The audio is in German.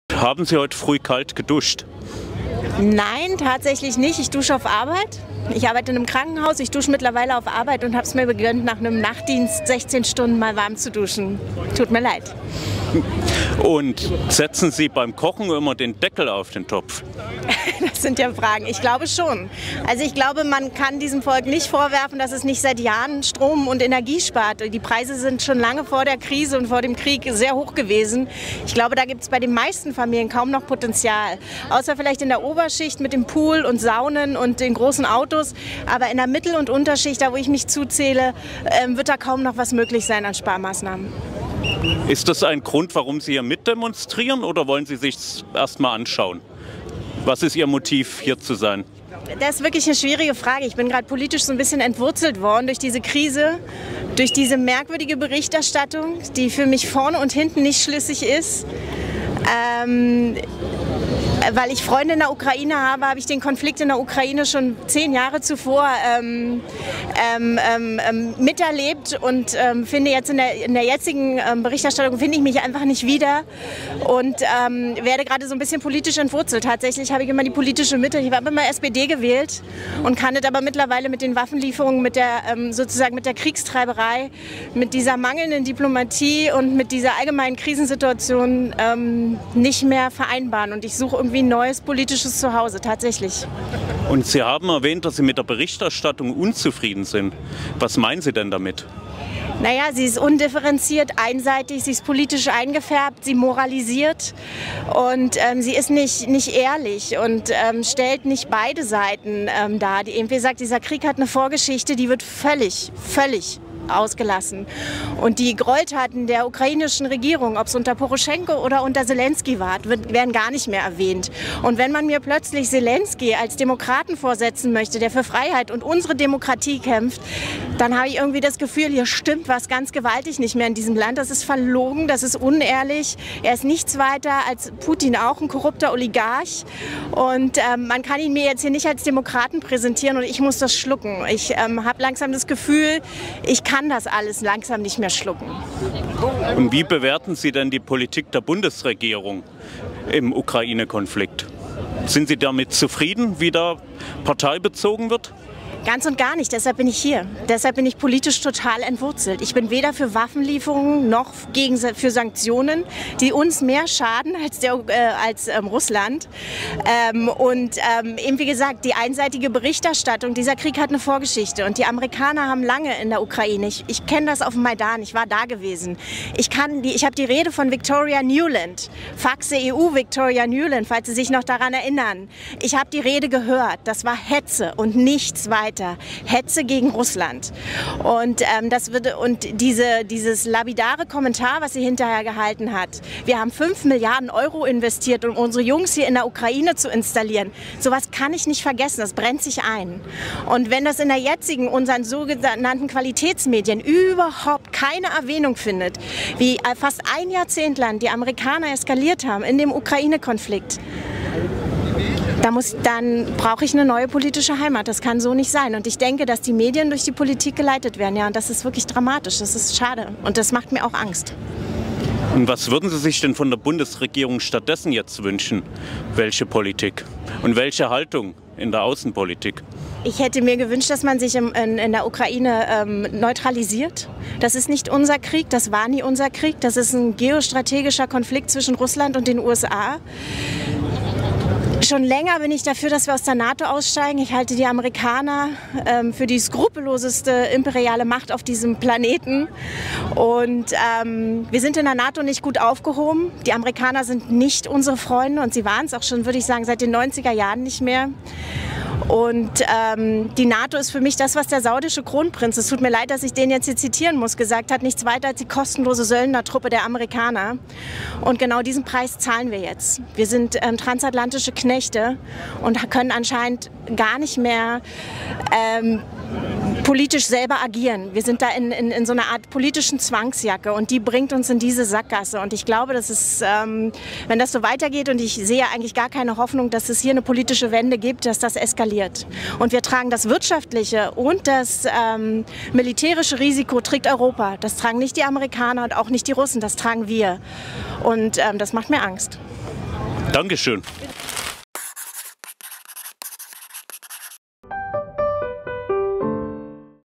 Haben Sie heute früh kalt geduscht? Nein, tatsächlich nicht. Ich dusche auf Arbeit. Ich arbeite in einem Krankenhaus. Ich dusche mittlerweile auf Arbeit und habe es mir gegönnt, nach einem Nachtdienst 16 Stunden mal warm zu duschen. Tut mir leid. Und setzen Sie beim Kochen immer den Deckel auf den Topf? Das sind ja Fragen. Ich glaube schon. Also ich glaube, man kann diesem Volk nicht vorwerfen, dass es nicht seit Jahren Strom und Energie spart. Die Preise sind schon lange vor der Krise und vor dem Krieg sehr hoch gewesen. Ich glaube, da gibt es bei den meisten Familien kaum noch Potenzial. Außer vielleicht in der Oberschicht mit dem Pool und Saunen und den großen Autos. Aber in der Mittel- und Unterschicht, da wo ich mich zuzähle, wird da kaum noch was möglich sein an Sparmaßnahmen. Ist das ein Grund, warum Sie hier mitdemonstrieren, oder wollen Sie sich erst mal anschauen? Was ist Ihr Motiv, hier zu sein? Das ist wirklich eine schwierige Frage. Ich bin gerade politisch so ein bisschen entwurzelt worden durch diese Krise, durch diese merkwürdige Berichterstattung, die für mich vorne und hinten nicht schlüssig ist. Weil ich Freunde in der Ukraine habe, habe ich den Konflikt in der Ukraine schon 10 Jahre zuvor miterlebt und finde jetzt in der jetzigen Berichterstattung finde ich mich einfach nicht wieder und werde gerade so ein bisschen politisch entwurzelt. Tatsächlich habe ich immer die politische Mitte, ich habe immer SPD gewählt und kann das aber mittlerweile mit den Waffenlieferungen, mit der sozusagen mit der Kriegstreiberei, mit dieser mangelnden Diplomatie und mit dieser allgemeinen Krisensituation nicht mehr vereinbaren, und ich suche irgendwie ein neues politisches Zuhause, tatsächlich. Und Sie haben erwähnt, dass Sie mit der Berichterstattung unzufrieden sind. Was meinen Sie denn damit? Naja, sie ist undifferenziert, einseitig, sie ist politisch eingefärbt, sie moralisiert und sie ist nicht ehrlich und stellt nicht beide Seiten dar. Wie gesagt, dieser Krieg hat eine Vorgeschichte, die wird völlig ausgelassen. Und die Gräueltaten der ukrainischen Regierung, ob es unter Poroschenko oder unter Zelensky war, werden gar nicht mehr erwähnt. Und wenn man mir plötzlich Zelensky als Demokraten vorsetzen möchte, der für Freiheit und unsere Demokratie kämpft, dann habe ich irgendwie das Gefühl, hier stimmt was ganz gewaltig nicht mehr in diesem Land. Das ist verlogen, das ist unehrlich. Er ist nichts weiter als Putin, auch ein korrupter Oligarch. Und man kann ihn mir jetzt hier nicht als Demokraten präsentieren und ich muss das schlucken. Ich habe langsam das Gefühl, ich kann das alles langsam nicht mehr schlucken. Und wie bewerten Sie denn die Politik der Bundesregierung im Ukraine-Konflikt? Sind Sie damit zufrieden, wie da parteibezogen wird? Ganz und gar nicht, deshalb bin ich hier. Deshalb bin ich politisch total entwurzelt. Ich bin weder für Waffenlieferungen noch für Sanktionen, die uns mehr schaden als Russland. Eben wie gesagt, die einseitige Berichterstattung, dieser Krieg hat eine Vorgeschichte und die Amerikaner haben lange in der Ukraine, ich kenne das auf dem Maidan, ich war da gewesen. Ich habe die Rede von Victoria Nuland, Faxe EU Victoria Nuland, falls Sie sich noch daran erinnern. Ich habe die Rede gehört, das war Hetze und nichts weiter. Hetze gegen Russland. Und dieses lapidare Kommentar, was sie hinterher gehalten hat, wir haben 5 Milliarden Euro investiert, um unsere Jungs hier in der Ukraine zu installieren. Sowas kann ich nicht vergessen, das brennt sich ein. Und wenn das in der jetzigen, unseren sogenannten Qualitätsmedien überhaupt keine Erwähnung findet, wie fast ein Jahrzehnt lang die Amerikaner eskaliert haben in dem Ukraine-Konflikt, dann brauche ich eine neue politische Heimat. Das kann so nicht sein. Und ich denke, dass die Medien durch die Politik geleitet werden. Ja, und das ist wirklich dramatisch. Das ist schade. Und das macht mir auch Angst. Und was würden Sie sich denn von der Bundesregierung stattdessen jetzt wünschen? Welche Politik? Und welche Haltung in der Außenpolitik? Ich hätte mir gewünscht, dass man sich in der Ukraine neutralisiert. Das ist nicht unser Krieg, das war nie unser Krieg. Das ist ein geostrategischer Konflikt zwischen Russland und den USA. Schon länger bin ich dafür, dass wir aus der NATO aussteigen. Ich halte die Amerikaner für die skrupelloseste imperiale Macht auf diesem Planeten. Und wir sind in der NATO nicht gut aufgehoben. Die Amerikaner sind nicht unsere Freunde und sie waren es auch schon, würde ich sagen, seit den 90er Jahren nicht mehr. Und die NATO ist für mich das, was der saudische Kronprinz, es tut mir leid, dass ich den jetzt hier zitieren muss, gesagt hat, nichts weiter als die kostenlose Söldnertruppe der Amerikaner. Und genau diesen Preis zahlen wir jetzt. Wir sind transatlantische Knechte und können anscheinend gar nicht mehr politisch selber agieren. Wir sind da in so einer Art politischen Zwangsjacke und die bringt uns in diese Sackgasse. Und ich glaube, dass es, wenn das so weitergeht, und ich sehe eigentlich gar keine Hoffnung, dass es hier eine politische Wende gibt, dass das eskaliert. Und wir tragen das wirtschaftliche und das militärische Risiko, trägt Europa. Das tragen nicht die Amerikaner und auch nicht die Russen, das tragen wir. Und das macht mir Angst. Dankeschön.